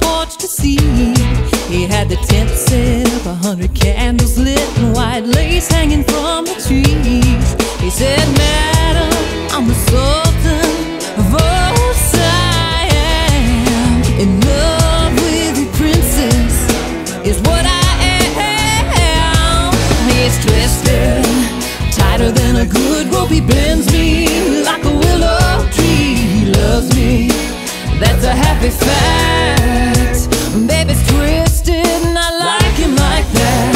porch to see. He had the tent set up, 100 candles lit, and white lace hanging from the trees. He said, "Madam, I'm the sultan of Siam. In love with your princess is what I am." He's twisted, tighter than a good rope. He bends me like a willow tree. He loves me, that's a happy fact. Baby's twisted and I like him like that.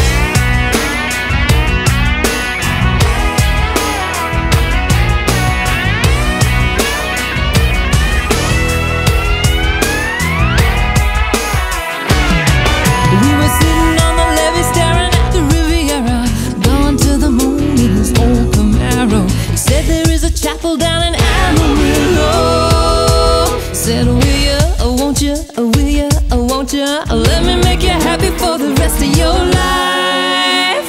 We were sitting on the levee staring at the Riviera, gone to the moon in his old Camaro. He said there is a chapel down in Amarillo. Said, will ya, won't ya, will ya, won't ya, let me make you happy for the rest of your life.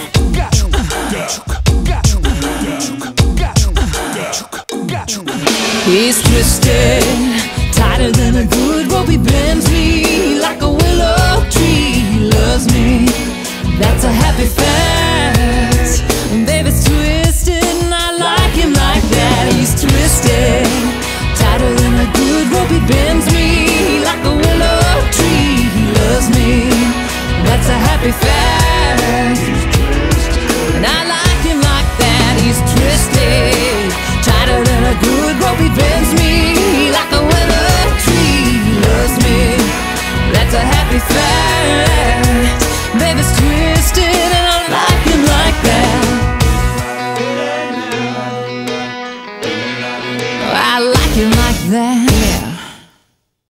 He's twisted, tighter than a good rope. He bends me like a willow tree. He loves me, that's a happy fact. Baby's twisted and I like him like that. He's twisted, tighter than a good rope. He bends me like a willow tree. He loves me, that's a happy fact. And I like him like that. He's twisted, tighter than a good rope. He bends me like a willow tree. He loves me, that's a happy fact. Baby's twisted and I like him like that. I like him like that.